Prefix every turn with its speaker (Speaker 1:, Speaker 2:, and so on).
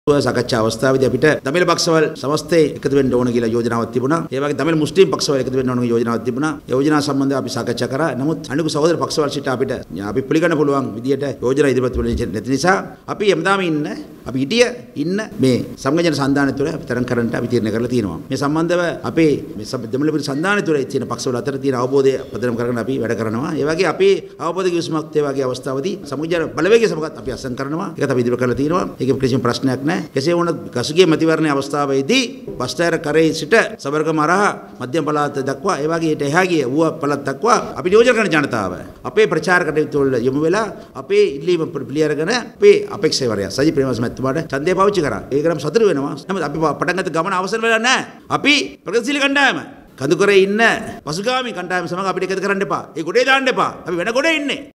Speaker 1: සාකච්ඡා අවස්ථාවේදී අපිට දමිළ පක්ෂවල සමස්තේ එකතු වෙන්න ඕන කියලා යෝජනාවක් තිබුණා. ඒ වගේ දමිළ මුස්ලිම් පක්ෂවල එකතු වෙන්න ඕන කියලා යෝජනාවක් තිබුණා. ඒ යෝජනා සම්බන්ධව අපි සාකච්ඡා කරා. නමුත් අනික සහෝදර පක්ෂවල සිට අපිට අපි පිළිගන්න පුළුවන් විදියට යෝජනා ඉදිරිපත් වෙන්නේ නැති නිසා අපි හැමදාම අපි ඉන්න මේ සංගජන සන්දානය තුළ අපි තරම් කරන්නට අපි තීරණය කරලා තියෙනවා. මේ සම්බන්ධව අපේ මේ දමිළ පිරි සන්දානය තුළ තියෙන පක්ෂවල අතර තියෙන අවබෝධය පදනම් කරගෙන අපි වැඩ කරනවා. ඒ වගේ අපේ අවබෝධ කිවිසුමක් ඒ වගේ අවස්ථාවදී සංගජන බලවේගය සමගත් අපි අසං කරනවා. ඒකත් අපි ඉදිරිපත් කරලා තියෙනවා. ඒකේ කිසිම ප්‍රශ්නයක් නැහැ. කෙසේ වුණත් ගසුගේ මැතිවරණ අවස්ථාවේදී බස්තෑර කරේ සිට සබරගම හරහා මධ්‍යම පළාත දක්වා ඒ වගේ ඊට එහා ගිය ඌව පළාත් දක්වා අපි නියෝජනය කරන ජනතාව අපේ ප්‍රචාර කටයුතු වල යොමු වෙලා අපේ ඉල්ලීම පිළිඅරගෙන අපේ අපේක්ෂාවරයා සජි ප්‍රේමදාස මැතිතුමාට ඡන්දය පාවිච්චි කරා. ඒකනම් සතුටු වෙනවා. නමුත් අපි පටන් ගත්ත ගමන අවසන් වෙලා නැහැ. අපි ප්‍රගතිශීලී කණ්ඩායම කඳුකරේ ඉන්න පසුගාමී කණ්ඩායම සමග අපිට එකතු කරන්න එපා. ඒ ගොඩේ දාන්න එපා. අපි වෙන ගොඩේ ඉන්නේ.